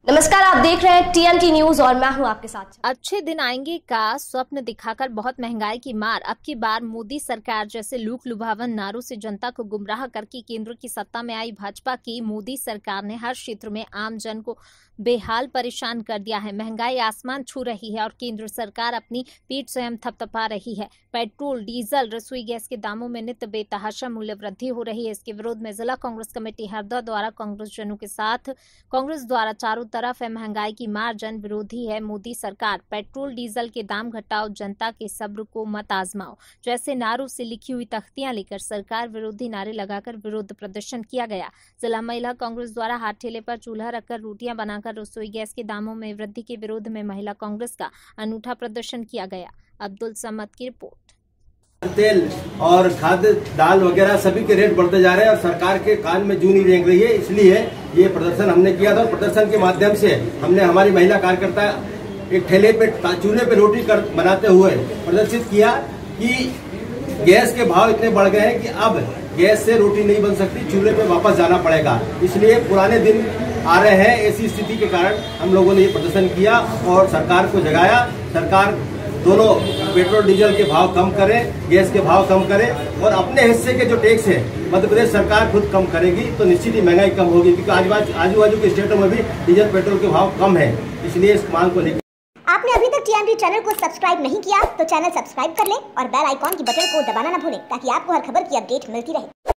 नमस्कार, आप देख रहे हैं टीएमटी न्यूज और मैं हूं आपके साथ। अच्छे दिन आएंगे का स्वप्न दिखाकर बहुत महंगाई की मार। अब की बार मोदी सरकार जैसे लूक लुभावन नारों से जनता को गुमराह करके केंद्र की सत्ता में आई भाजपा की मोदी सरकार ने हर क्षेत्र में आम जन को बेहाल परेशान कर दिया है। महंगाई आसमान छू रही है और केंद्र सरकार अपनी पीठ स्वयं थपथपा रही है। पेट्रोल, डीजल, रसोई गैस के दामों में नित्य बेतहाशा मूल्य वृद्धि हो रही है। इसके विरोध में जिला कांग्रेस कमेटी हरदा द्वारा कांग्रेस जनों के साथ कांग्रेस द्वारा चारों तरफ है महंगाई की मार, जन विरोधी है मोदी सरकार। पेट्रोल डीजल के दाम घटाओ, जनता के सब्र को मत आजमाओ जैसे नारों से लिखी हुई तख्तियां लेकर सरकार विरोधी नारे लगाकर विरोध प्रदर्शन किया गया। जिला महिला कांग्रेस द्वारा हाथ ठेले पर चूल्हा रखकर रोटियां बनाकर रसोई गैस के दामों में वृद्धि के विरोध में महिला कांग्रेस का अनूठा प्रदर्शन किया गया। अब्दुल समद की रिपोर्ट। तेल और खाद्य दाल वगैरह सभी के रेट बढ़ते जा रहे हैं और सरकार के कान में जू नहीं रेंग रही है। इसलिए ये प्रदर्शन हमने किया था और प्रदर्शन के माध्यम से हमने हमारी महिला कार्यकर्ता एक ठेले पे चूल्हे पे रोटी बनाते हुए प्रदर्शित किया कि गैस के भाव इतने बढ़ गए हैं कि अब गैस से रोटी नहीं बन सकती, चूल्हे पे वापस जाना पड़ेगा। इसलिए पुराने दिन आ रहे हैं। ऐसी स्थिति के कारण हम लोगों ने ये प्रदर्शन किया और सरकार को जगाया। सरकार दोनों पेट्रोल डीजल के भाव कम करे, गैस के भाव कम करे और अपने हिस्से के जो टैक्स है मध्य प्रदेश सरकार खुद कम करेगी तो निश्चित ही महंगाई कम होगी, क्योंकि आजू बाजू के स्टेटों में भी डीजल पेट्रोल के भाव कम है। इसलिए इस मांग को लेकर आपने अभी तक टीएमटी चैनल को सब्सक्राइब नहीं किया तो चैनल सब्सक्राइब कर ले और बेल आइकॉन की बटन को दबाना न भूलें ताकि आपको हर खबर की अपडेट मिलती रहे।